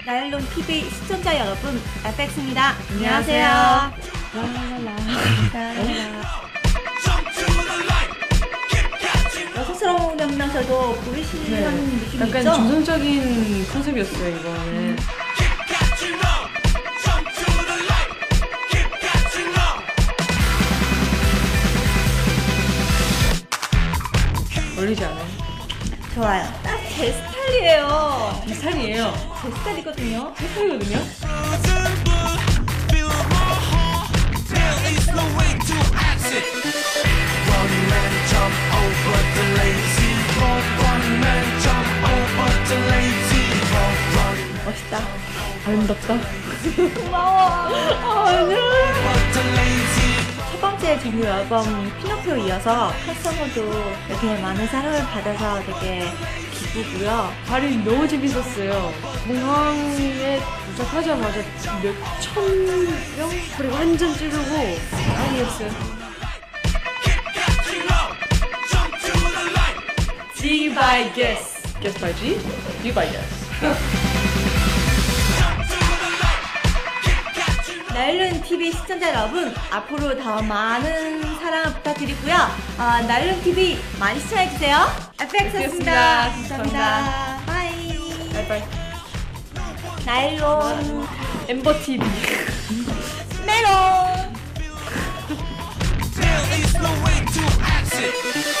나일론 TV 시청자 여러분, FX입니다. 안녕하세요. 라라라. 여성스러운 면면서도 보이시는 느낌이 약간 있죠? 조선적인 컨셉이었어요, 이거는. 어울리지 않아요? 좋아요. 딱 제 스타일이에요. 제 스타일이에요. 제 스타일이거든요. 제 스타일이거든요? 멋있다. 아름답다. 고마워. 아니야. 첫 번째 정규 앨범 피노키오 이어서 활성화도 이렇게 많은 사랑을 받아서 되게 기쁘고요. 발이 너무 재밌었어요. 공항에 도착하자마자 몇천 명? 그리고 완전 찌르고 아니었어요. G by Guess. Guess by G? G by Guess. 나일론 TV 시청자 여러분, 앞으로 더 많은 사랑 부탁드리고요. 나일론 TV 많이 시청해주세요. FX였습니다. 감사합니다. 바이. 바이바이. 나일론 엠버 TV. 메론. There is no way to exit.